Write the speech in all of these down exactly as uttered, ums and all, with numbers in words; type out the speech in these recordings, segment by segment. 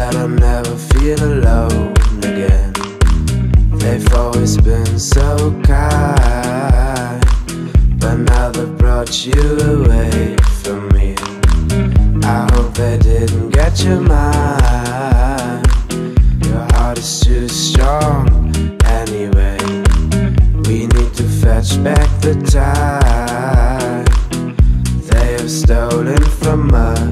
that I'll never feel alone again. They've always been so kind, but now they've brought you away from me. I hope they didn't get your mind. Your heart is too strong anyway. We need to fetch back the time they have stolen from us.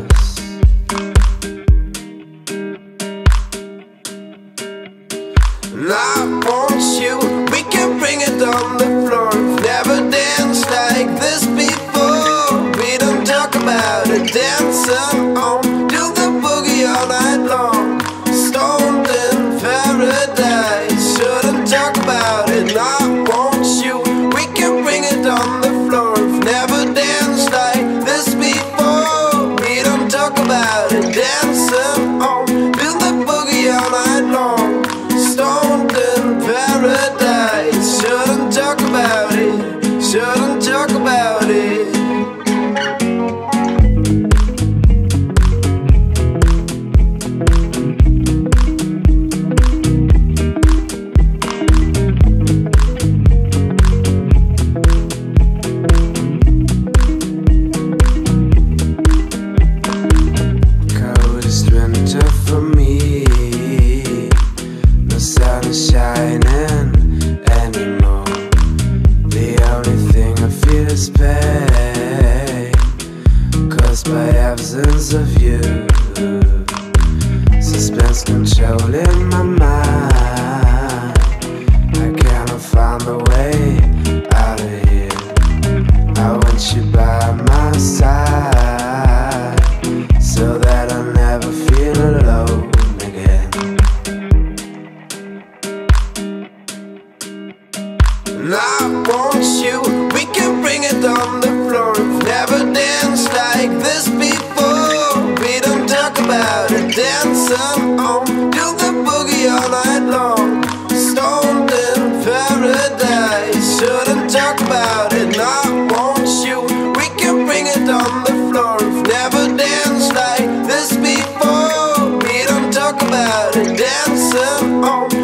And I want you, we can bring it on the floor. We've never danced like this before. We don't talk about it, dancing on, do the boogie all night long. Stoned in paradise, shouldn't talk about it. And I want you, we can bring it on the floor. We've never danced like this before. We don't talk about it, dancing on, do the boogie all night long. Stoned in paradise, shouldn't talk about it, shouldn't talk about it. Coldest winter for me, no sun is shining anymore. The only thing I feel is pain, caused by absence of you. Suspense controlling my mind. I cannot find a way out of here. I want you by my side, so that I'll never feel alone again. And I want you, we can bring it on the floor. We've never danced like this before. We don't talk about it, dancing on, do the boogie all night long. Stoned in paradise, shouldn't talk about it. And I want you, we can bring it on the floor. We've never danced like this before. We don't talk about it, dancing on,